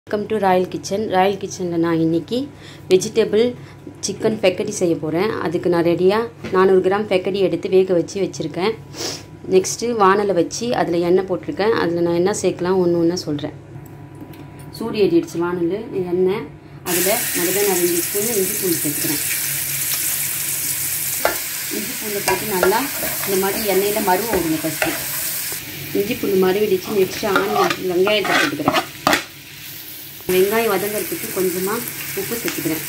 Welcome to royal kitchen. Royal கிச்சனில் நான் இன்றைக்கி வெஜிடபிள் சிக்கன் பெக்கடி செய்ய போகிறேன். அதுக்கு நான் ரெடியாக 400 கிராம் பெக்கடி எடுத்து வேக வச்சு வச்சுருக்கேன். நெக்ஸ்ட்டு வானலை வச்சு அதில் எண்ணெய் போட்டிருக்கேன். அதில் நான் என்ன சேர்க்கலாம் ஒன்று ஒன்றா சொல்கிறேன். சூடு ஏறிடுச்சு வானல், எண்ணெய். அதில் முதல்ல நான் 2 ஸ்பூன் இஞ்சி பூண்டு சேர்த்துக்கிறேன். இஞ்சி பூண்டை போட்டு நல்லா இந்த மாதிரி எண்ணெயில் மருவ விடுங்க. ஃபஸ்ட்டு இஞ்சி பூண்டு மருவிடுச்சு. நெக்ஸ்ட்டு வெங்காயத்தை போட்டுக்கிறேன். வெங்காயம் வதங்கிறதுக்கு கொஞ்சமாக உப்பு சேர்த்துக்கிறேன்.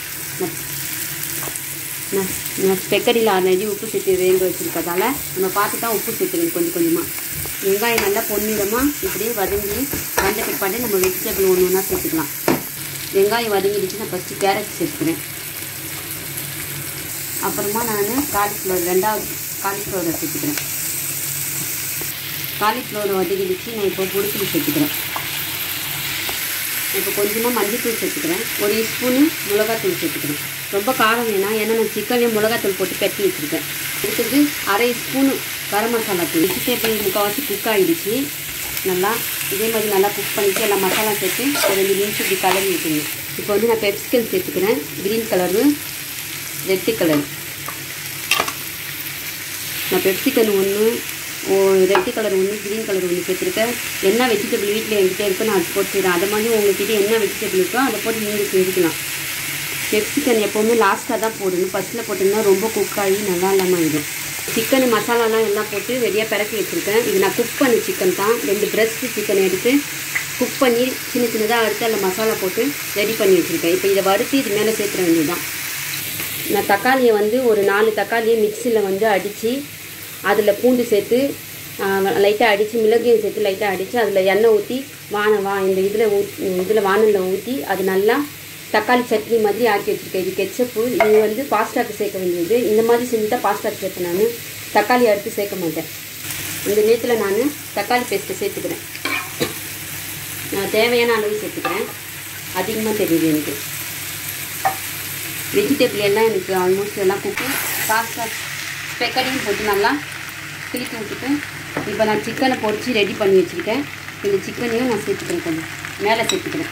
நான் பெக்கடியில் ஆல்ரெடி உப்பு சேர்த்து வேக வச்சுருக்கதால நம்ம பார்த்து தான் உப்பு சேர்த்துக்கணும் கொஞ்சம் கொஞ்சமாக. வெங்காயம் நல்லா பொன்னிறமாக இப்படியே வதங்கி வந்த பிற்பாடு நம்ம வெஜிடபிள் ஒன்று ஒன்றா சேர்த்துக்கலாம். வெங்காயம் வதங்கிடுச்சு. நான் ஃபஸ்ட்டு கேரட் சேர்த்துக்கிறேன். அப்புறமா நான் காலிஃப்ளவர் 2வது காலிஃப்ளவரை சேர்த்துக்கிறேன். காலிஃப்ளவரை வதங்கிடுச்சு. நான் இப்போ பொடிப்புளி சேர்த்துக்கிறேன். இப்போ கொஞ்சமாக மஞ்சள்தூள் சேர்த்துக்கிறேன். 1 ஸ்பூனு மிளகாத்தூள் சேர்த்துக்கிறேன். ரொம்ப காரம் வேணாம், ஏன்னா நான் சிக்கன்லேயும் மிளகாத்தூள் போட்டு கட்டி வச்சுருக்கேன். அடுத்தது 1/2 ஸ்பூனு கரம் மசாலா தூள். வெஜிடபிள் முக்கால்வாசி குக் ஆகிடுச்சு. நல்லா இதே மாதிரி நல்லா குக் பண்ணிவிட்டு எல்லாம் மசாலா சேர்த்து ஒரு 2 நிமிஷம் இப்படி கலரி விட்டுருங்க. இப்போ வந்து நான் பெப்சிகன் சேர்த்துக்கிறேன். Green colour, red colour. நான் பெப்சிகன் ஒன்று, ரெட்டு கலர் ஒன்று, க்ரீன் கலர் ஒன்று சேர்த்துருக்கேன். என்ன வெஜிடபிள் வீட்டில் என்கிட்ட இருக்கோ நான் அது போட்டு செய்கிறேன். அதை மாதிரி உங்கள்கிட்ட என்ன வெஜிடபிள் இருக்கோ அதை போட்டு நீங்கள் செஞ்சுக்கலாம். பெப்சிகன் எப்போவுமே லாஸ்ட்டாக தான் போடணும். ஃபஸ்ட்டில் போட்டிங்கன்னா ரொம்ப குக் ஆகி நல்லா இல்லாமல் ஆகிடும். சிக்கன் மசாலாலாம் எல்லாம் போட்டு ரெடியாக பிறக்கி வச்சுருக்கேன். இது நான் குக் பண்ணி சிக்கன் தான். 2 பிரஸ்ட் சிக்கன் எடுத்து குக் பண்ணி சின்ன சின்னதாக அறுத்து அதில் மசாலா போட்டு ரெடி பண்ணி வச்சுருக்கேன். இப்போ இதை வறுத்து இது மேலே சேர்த்துற வேண்டியதுதான். நான் தக்காளியை வந்து ஒரு 4 தக்காளியை மிக்சியில் வந்து அடித்து அதில் பூண்டு சேர்த்து லைட்டாக அடித்து மிளகையும் சேர்த்து லைட்டாக அடித்து அதில் எண்ணெய் ஊற்றி இந்த இதில் வானலில் ஊற்றி அது நல்லா தக்காளி சட்னி மாதிரி ஆக்கி வச்சுருக்கேன். இது கெச்சப்பு. இது வந்து பாஸ்தாக்கு சேர்க்க வேண்டியது. இந்த மாதிரி செஞ்சு தான் பாஸ்தாக்கு சேர்ப்பேன். நான் தக்காளி அறுத்து சேர்க்க மாட்டேன். இந்த நேரத்தில் நான் தக்காளி பேஸ்ட்டை சேர்த்துக்கிறேன். நான் தேவையான அளவு சேர்த்துக்கிறேன். அதிகமாக தெரியுது எனக்கு. வெஜிடபிள் எல்லாம் எனக்கு ஆல்மோஸ்ட் எல்லாம் குக்கு பாஸ்தா பெக்கடியும் போட்டு நல்லா கிளப்பி விட்டுட்டு இப்போ நான் சிக்கனை பொரித்து ரெடி பண்ணி வச்சுருக்கேன். இந்த சிக்கனையும் நான் சேர்த்துக்கிறேன். கொஞ்சம் மேலே சேர்த்துக்கிறேன்.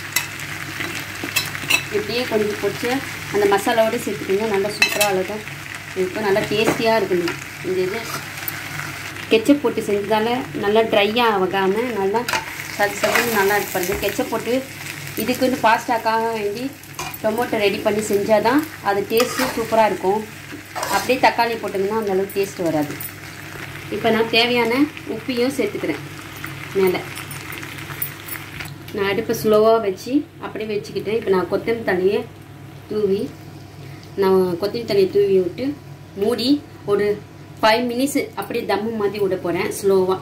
இப்படியே கொஞ்சம் பொரிச்சு அந்த மசாலாவோடு சேர்த்துக்கிங்க. நல்லா சூப்பராக அழகாக இருக்கும். நல்லா டேஸ்டியாக இருக்கணும். இந்த இது கெச்சப் போட்டு செஞ்சதால் நல்லா ட்ரையாக ஆகாமல் நல்லா சதுன்னு நல்லா இருப்பாரு. கெச்சப் போட்டு இதுக்குன்னு பாஸ்டாக்காக வேண்டி டொமேட்டோ ரெடி பண்ணி செஞ்சால் தான் அது டேஸ்ட்டு சூப்பராக இருக்கும். அப்படியே தக்காளி போட்டிங்கன்னா அந்தளவுக்கு டேஸ்ட்டு வராது. இப்போ நான் தேவையான உப்பையும் சேர்த்துக்கிறேன். மேலே நான் அடுப்பை ஸ்லோவாக வச்சு அப்படியே வச்சுக்கிட்டேன். இப்போ நான் கொத்தமல்லி தழையை தூவி விட்டு மூடி ஒரு 5 மினிட்ஸ் அப்படியே தம்மு மாதிரி விட போகிறேன். ஸ்லோவாக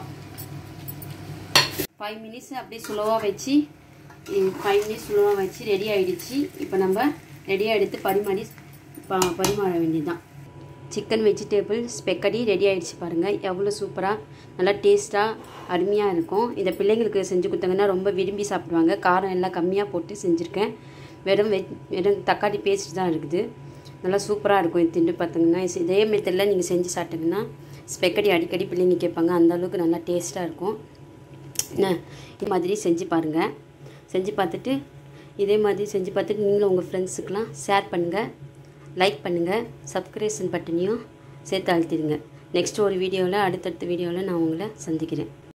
5 மினிட்ஸ் அப்படியே ஸ்லோவாக வச்சு 5 மினிட்ஸ் ஸ்லோவாக வச்சு ரெடி ஆகிடுச்சு. இப்போ நம்ம ரெடியாக எடுத்து பரிமாற வேண்டியதுதான். சிக்கன் வெஜிடபிள் ஸ்பெக்கடி ரெடி ஆகிடுச்சு. பாருங்கள் எவ்வளோ சூப்பராக நல்லா டேஸ்ட்டாக அருமையாக இருக்கும். இதை பிள்ளைங்களுக்கு செஞ்சு கொடுத்தாங்கன்னா ரொம்ப விரும்பி சாப்பிடுவாங்க. காரம் எல்லாம் கம்மியாக போட்டு செஞ்சுருக்கேன். வெறும் தக்காளி பேஸ்ட் தான் இருக்குது. நல்லா சூப்பராக இருக்கும். இது திண்டு பார்த்திங்கன்னா இதே மெத்தடில் நீங்கள் செஞ்சு சாப்பிட்டிங்கன்னா ஸ்பெக்கடி அடிக்கடி பிள்ளைங்க கேட்பாங்க. அந்தளவுக்கு நல்லா டேஸ்ட்டாக இருக்கும். இது மாதிரி செஞ்சு பாருங்கள். செஞ்சு பார்த்துட்டு இதே மாதிரி செஞ்சு பார்த்துட்டு நீங்களும் உங்கள் ஃப்ரெண்ட்ஸுக்கெலாம் ஷேர் பண்ணுங்கள், லைக் பண்ணுங்கள், சப்ஸ்கிரிப்ஷன் பட்டனையும் சேர்த்து அழுத்திடுங்க. நெக்ஸ்ட் ஒரு வீடியோவில் அடுத்தடுத்த வீடியோவில் நான் உங்களை சந்திக்கிறேன்.